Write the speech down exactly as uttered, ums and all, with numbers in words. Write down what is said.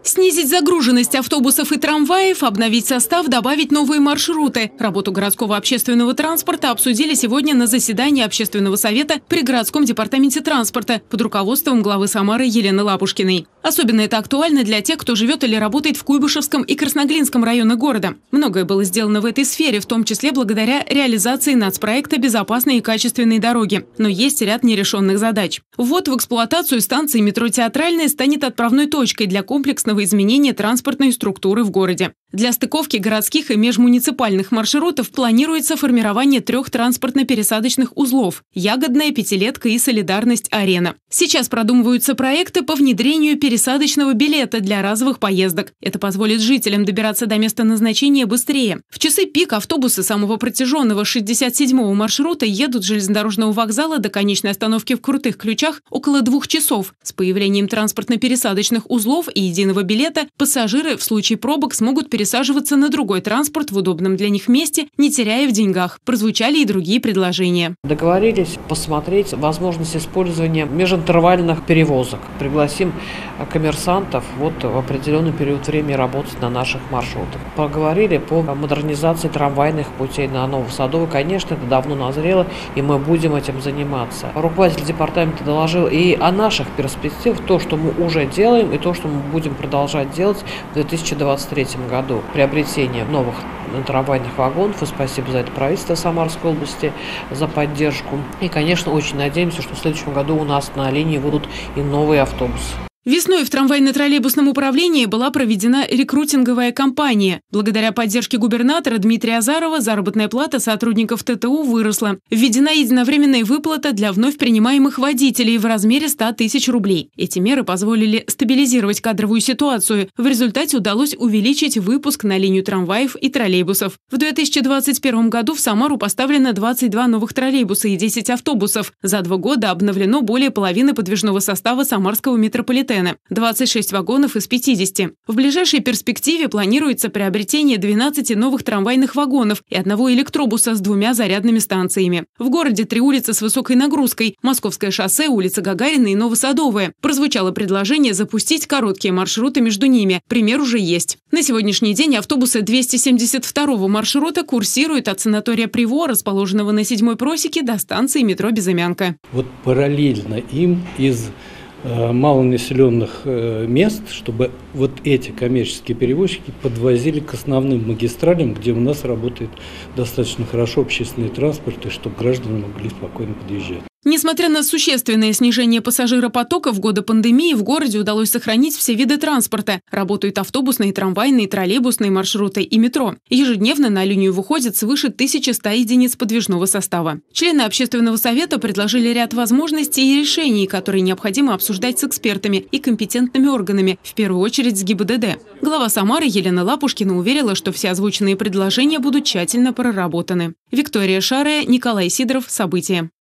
Снизить загруженность автобусов и трамваев, обновить состав, добавить новые маршруты. Работу городского общественного транспорта обсудили сегодня на заседании Общественного совета при городском департаменте транспорта под руководством главы Самары Елены Лапушкиной. Особенно это актуально для тех, кто живет или работает в Куйбышевском и Красноглинском районах города. Многое было сделано в этой сфере, в том числе благодаря реализации нацпроекта «Безопасные и качественные дороги». Но есть ряд нерешенных задач. Ввод в эксплуатацию станции метро «Театральная» станет отправной точкой для комплексного изменения транспортной структуры в городе. Для стыковки городских и межмуниципальных маршрутов планируется формирование трех транспортно-пересадочных узлов – Ягодная, Пятилетка и Солидарность-Арена. Сейчас продумываются проекты по внедрению пересадочного билета для разовых поездок. Это позволит жителям добираться до места назначения быстрее. В часы пик автобусы самого протяженного шестьдесят седьмого маршрута едут с железнодорожного вокзала до конечной остановки в Крутых Ключах около двух часов. С появлением транспортно-пересадочных узлов и единого билета пассажиры в случае пробок смогут пересадиться пересаживаться на другой транспорт в удобном для них месте, не теряя в деньгах. Прозвучали и другие предложения. Договорились посмотреть возможность использования межинтервальных перевозок. Пригласим коммерсантов вот в определенный период времени работать на наших маршрутах. Поговорили по модернизации трамвайных путей на Новосадовой. Конечно, это давно назрело, и мы будем этим заниматься. Руководитель департамента доложил и о наших перспективах, то, что мы уже делаем, и то, что мы будем продолжать делать в две тысячи двадцать третьем году. Приобретение новых трамвайных вагонов. И спасибо за это правительство Самарской области, за поддержку. И, конечно, очень надеемся, что в следующем году у нас на линии будут и новые автобусы. Весной в трамвайно-троллейбусном управлении была проведена рекрутинговая кампания. Благодаря поддержке губернатора Дмитрия Азарова заработная плата сотрудников ТТУ выросла. Введена единовременная выплата для вновь принимаемых водителей в размере ста тысяч рублей. Эти меры позволили стабилизировать кадровую ситуацию. В результате удалось увеличить выпуск на линию трамваев и троллейбусов. В две тысячи двадцать первом году в Самару поставлено двадцать два новых троллейбуса и десять автобусов. За два года обновлено более половины подвижного состава самарского метрополитена. двадцать шесть вагонов из пятидесяти. В ближайшей перспективе планируется приобретение двенадцати новых трамвайных вагонов и одного электробуса с двумя зарядными станциями. В городе три улицы с высокой нагрузкой – Московское шоссе, улица Гагарина и Новосадовая. Прозвучало предложение запустить короткие маршруты между ними. Пример уже есть. На сегодняшний день автобусы двести семьдесят второго маршрута курсируют от санатория Приво, расположенного на седьмой просеке, до станции метро Безымянка. Вот параллельно им из малонаселенных мест, чтобы вот эти коммерческие перевозчики подвозили к основным магистралям, где у нас работает достаточно хорошо общественный транспорт, и чтобы граждане могли спокойно подъезжать. Несмотря на существенное снижение пассажиропотока в годы пандемии, в городе удалось сохранить все виды транспорта. Работают автобусные, трамвайные, троллейбусные маршруты и метро. Ежедневно на линию выходит свыше тысячи ста единиц подвижного состава. Члены общественного совета предложили ряд возможностей и решений, которые необходимо обсуждать с экспертами и компетентными органами, в первую очередь с ГИБДД. Глава Самары Елена Лапушкина уверила, что все озвученные предложения будут тщательно проработаны. Виктория Шарая, Николай Сидоров. События.